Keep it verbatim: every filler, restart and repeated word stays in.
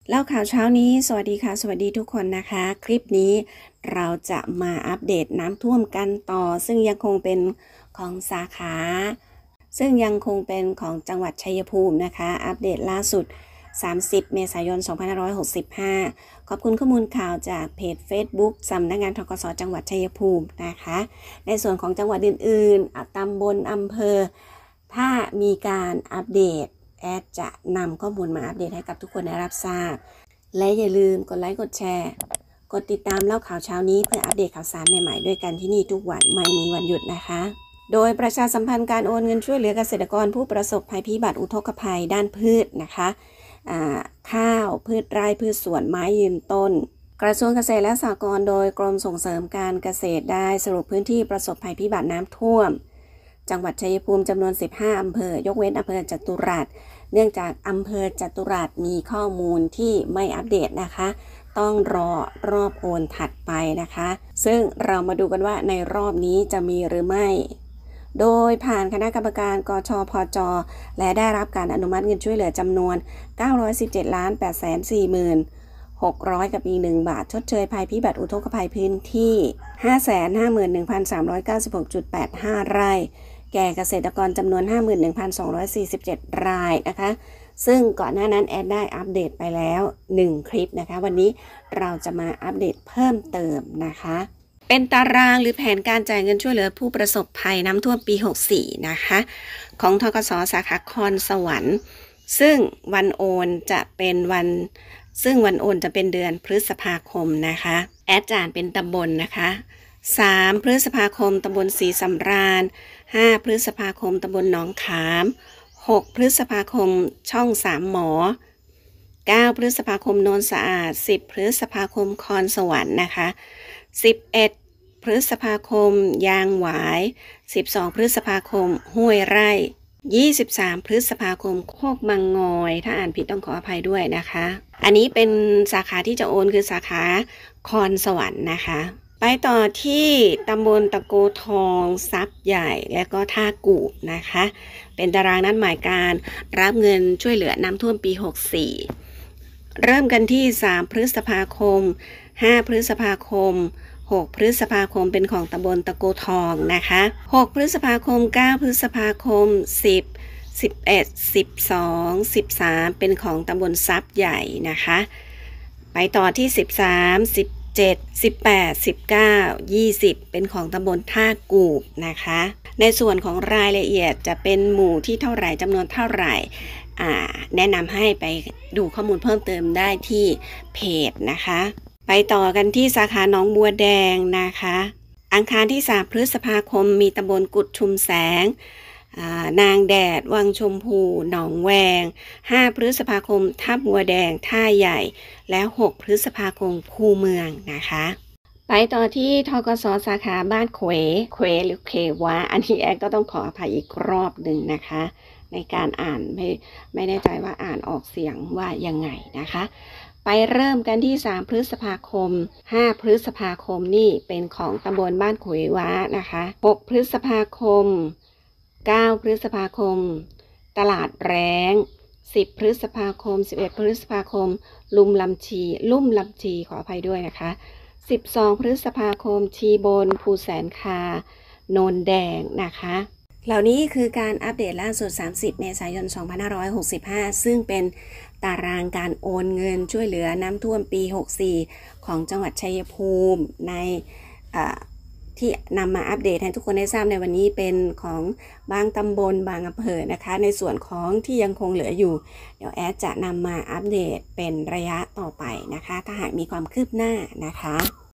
เล่าข่าวเช้านี้สวัสดีค่ะสวัสดีทุกคนนะคะคลิปนี้เราจะมาอัปเดตน้ำท่วมกันต่อซึ่งยังคงเป็นของสาขาซึ่งยังคงเป็นของจังหวัดชัยภูมินะคะอัปเดตล่าสุดสามสิบเมษายนสองพันห้าร้อยหกสิบห้าขอบคุณข้อมูลข่าวจากเพจ Facebook สำนักงานธกสจังหวัดชัยภูมินะคะในส่วนของจังหวัดอื่นๆตำบลอำเภอถ้ามีการอัปเดตแอดจะนำข้อมูลมาอัปเดตให้กับทุกคนได้รับทราบและอย่าลืมกดไลค์กดแชร์กดติดตามเล่าข่าวเช้านี้เพื่ออัปเดตข่าวสารใหม่ๆด้วยกันที่นี่ทุกวันไม่มีวันหยุดนะคะโดยประชาสัมพันธ์การโอนเงินช่วยเหลือเกษตรกรผู้ประสบภัยพิบัติอุทกภัยด้านพืชนะคะข้าวพืชไร่พืชสวนไม้ยืนต้นกระทรวงเกษตรและสหกรณ์โดยกรมส่งเสริมการเกษตรได้สรุปพื้นที่ประสบภัยพิบัติน้ำท่วมจังหวัดชัยภูมิจำนวนสิบห้าอำเภอยกเว้นอำเภอจตุรัสเนื่องจากอำเภอจตุรัสมีข้อมูลที่ไม่อัปเดตนะคะต้องรอรอบโอนถัดไปนะคะซึ่งเรามาดูกันว่าในรอบนี้จะมีหรือไม่โดยผ่านคณะกรรมการกชพจและได้รับการอนุมัติเงินช่วยเหลือจำนวนเก้าร้อยสิบเจ็ดล้านแปดแสนสี่หมื่นหกร้อยกับอีกหนึ่งบาทชดเชยภัยพิบัติอุทกภัยพื้นที่ ห้าแสนห้าหมื่นหนึ่งพันสามร้อยเก้าสิบหกจุดแปดห้า ไร่แก่เกษตรกรจำนวน ห้าหมื่นหนึ่งพันสองร้อยสี่สิบเจ็ด รายนะคะซึ่งก่อนหน้านั้นแอดได้อัปเดตไปแล้วหนึ่งคลิปนะคะวันนี้เราจะมาอัปเดตเพิ่มเติมนะคะเป็นตารางหรือแผนการจ่ายเงินช่วยเหลือผู้ประสบภัยน้ำท่วมปีหกสิบสี่นะคะของธกสสาขาคอนสวรรค์ซึ่งวันโอนจะเป็นวันซึ่งวันโอนจะเป็นเดือนพฤษภาคมนะคะแอดจ่ายเป็นตำบลนะคะสามพฤษภาคมตำบลศรีสำราญห้าพฤษภาคมตำบลหนองขามหกพฤษภาคมช่องสามหมอเก้าพฤษภาคมโนนสะอาดสิบพฤษภาคมคอนสวรรค์นะคะสิบเอ็ดพฤษภาคมยางหวายสิบสองพฤษภาคมห้วยไร่ยี่สิบสามพฤษภาคมโคกมังงอยถ้าอ่านผิดต้องขออภัยด้วยนะคะอันนี้เป็นสาขาที่จะโอนคือสาขาคอนสวรรค์นะคะไปต่อที่ตำบลตะโกทองทรัพย์ใหญ่และก็ท่ากูบนะคะเป็นตารางนัดหมายการรับเงินช่วยเหลือน้ำท่วมปีหกสิบสี่เริ่มกันที่สามพฤษภาคมห้าพฤษภาคมหกพฤษภาคมเป็นของตำบลตะโกทองนะคะหกพฤษภาคมเก้าพฤษภาคมสิบ สิบเอ็ด สิบสอง สิบสามเป็นของตำบลทรัพย์ใหญ่นะคะไปต่อที่สิบสาม สิบเจ็ด สิบแปด สิบเก้า ยี่สิบเป็นของตำบลท่ากูบนะคะในส่วนของรายละเอียดจะเป็นหมู่ที่เท่าไหร่จำนวนเท่าไหร่แนะนำให้ไปดูข้อมูลเพิ่มเติมได้ที่เพจนะคะไปต่อกันที่สาขาหนองบัวแดงนะคะอังคารที่สามพฤษภาคมมีตำบลกุดชุมแสงนางแดดวังชมพูหนองแวงห้าพฤษภาคมทับบัวแดงท่าใหญ่และหกพฤษภาคมคูเมืองนะคะไปต่อที่ธกสสาขาบ้านเขวเขวหรือเขวะอันนี้แอดก็ต้องขออภัยอีกรอบหนึ่งนะคะในการอ่านไม่ไม่แน่ใจว่าอ่านออกเสียงว่ายังไงนะคะไปเริ่มกันที่สามพฤษภาคมห้าพฤษภาคมนี่เป็นของตำบลบ้านเขวะนะคะหกพฤษภาคมเก้าพฤษภาคมตลาดแรงสิบพฤษภาคมสิบเอ็ดพฤษภาคมลุ่มลำชีลุ่มลำชีขออภัยด้วยนะคะสิบสองพฤษภาคมชีบนภูแสนคาโนนแดงนะคะเหล่านี้คือการอัปเดตล่าสุดสามสิบเมษายนสองพันห้าร้อยหกสิบห้าซึ่งเป็นตารางการโอนเงินช่วยเหลือน้ำท่วมปีหกสิบสี่ของจังหวัดชัยภูมิในที่นำมาอัปเดตให้ทุกคนได้ทราบในวันนี้เป็นของบางตำบลบางอำเภอนะคะในส่วนของที่ยังคงเหลืออยู่เดี๋ยวแอดจะนำมาอัปเดตเป็นระยะต่อไปนะคะถ้าหากมีความคืบหน้านะคะ